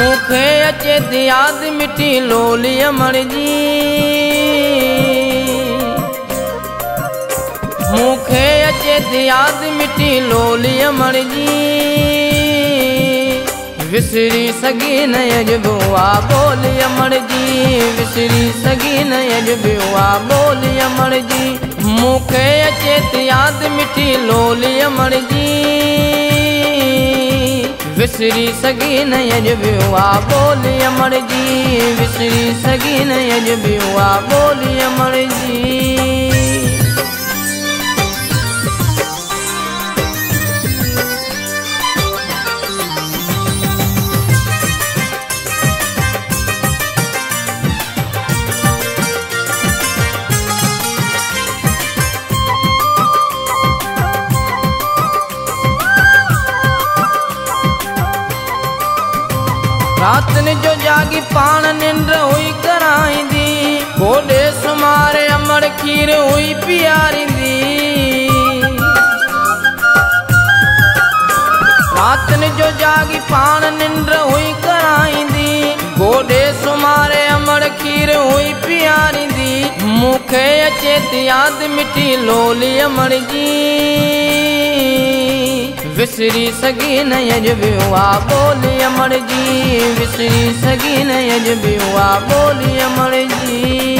मूंखे अचे थी याद मिठी लोली अमर जी। मूंखे अचे थी याद मिठी लोली अमर जी। विसरी सगी न अजबुआ बोली अमर जी। विसरी सगी न अजबुआ बोली अमर जी। मूंखे अचे थी याद मिठी लोली अमर जी। विसरी सगी न अजबुआ बोली अमर जी। विसरी सगी न अजबुआ बोली अमर जी। रातन जो जागी पान निंद्र हुई कराईंदी। गोडे सुमारे अमर खीर हुई पियारींदी। रातन जो जागी पान निंद्र हुई कराईंदी। गोडे सुमारे अमर खीर हुई पियारींदी। मूंखे अचे थी याद मिठी लोली अमर जी। विसरी सगी न अजबुआ बोली अमर जी। विसरी सगी न अजबुआ बोली अमर जी।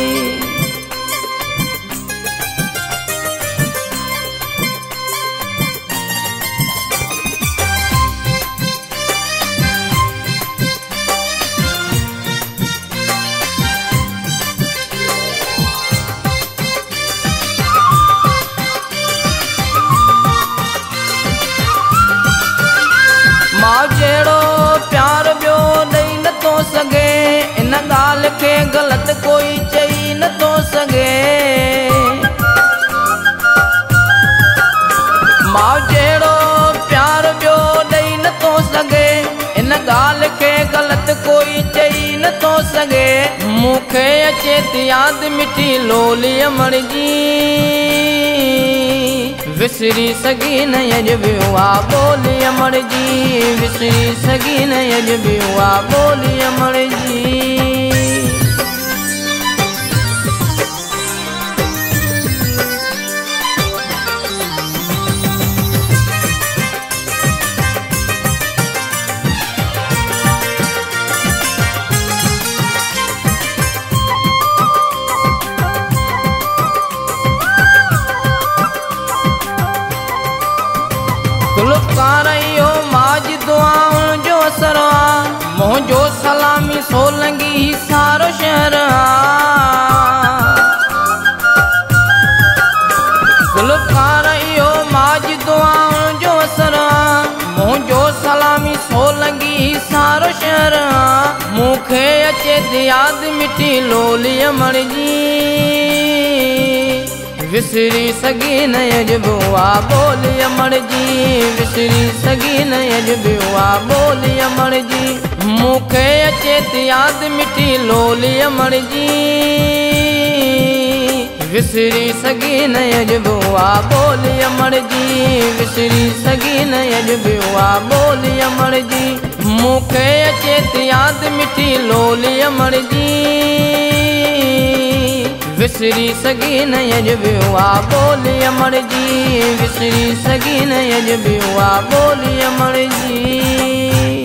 मां जहिड़ो प्यार ॿियो ॾेई नथो सघे। इन ॻाल्हि खे ग़लति कोई चई नथो सघे। मां जहिड़ो प्यार ॿियो ॾेई नथो सघे। इन ॻाल्हि खे ग़लति कोई चई नथो सघे। मूंखे अचे थी याद मिठी लोली अमर जी। विसरी सगी न अजबुआ बोली अमर जी। विसरी सगी न अजबुआ बोली अमर जी। गुलकारियो माजी दुआउनि जो असर आ। मुंहिंजो सलामी सोलंगी ही सारो शहर आ। गुलकारियो माजी दुआउनि जो असर आ। मुंहिंजो सलामी सोलंगी ही सारो शहर आ। मूंखे अचे थी याद मिठी लोली अमर जी। विसरी सगी न अजबुआ बोली अमर जी। विसरी सगी न अजबुआ बोली अमर जी। मूंखे अचे थी याद मिठी लोली अमर जी। विसरी सगी न अजबुआ बोली अमर जी। विसरी सगी न अजबुआ बोली अमर जी। मूंखे अचे थी याद मिठी लोली अमर जी। विसरी सगी न अजबुआ बोली अमर जी। विसरी सगी न अजबुआ बोली अमर जी।